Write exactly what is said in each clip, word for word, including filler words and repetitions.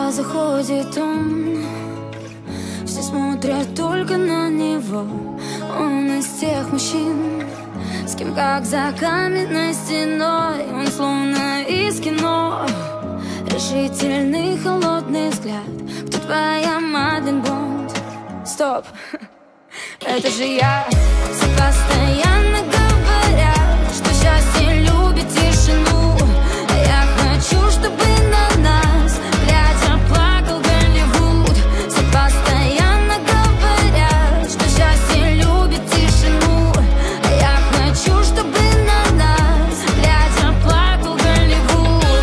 Когда заходит он, все смотрят только на него. Он из тех мужчин, с кем как за каменной стеной. Он словно из кино, решительный холодный взгляд. Кто твоя Мадлен Бонд? Стоп, это же я. Все постоянно говорят, что счастье любит тишину. А я хочу, чтобы на нас глядя плакал Голливуд. Все постоянно говорят, что счастье любит тишину. А я хочу, чтобы на нас глядя плакал Голливуд.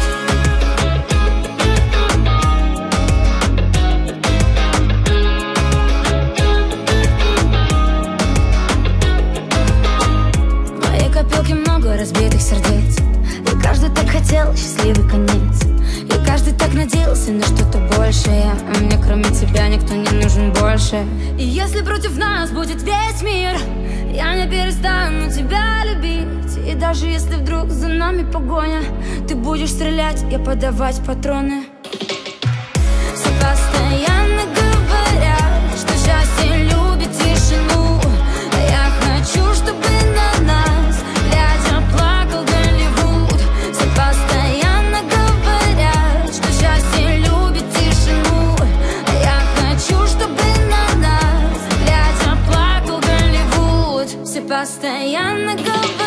В моей копилке много разбитых сердец, и каждый так хотел счастливый конец, и каждый так надеялся на что-то большее. А мне кроме тебя никто не нужен больше. И если против нас будет весь мир, я не перестану тебя любить. И даже если вдруг за нами погоня, ты будешь стрелять, я подавать патроны. Все постоянно говорят, что счастье любит тишину. А я хочу, чтобы на нас глядя плакал Голливуд. Все постоянно говорят, что счастье любит тишину. А я хочу, чтобы на нас глядя плакал Голливуд. Все постоянно говорят.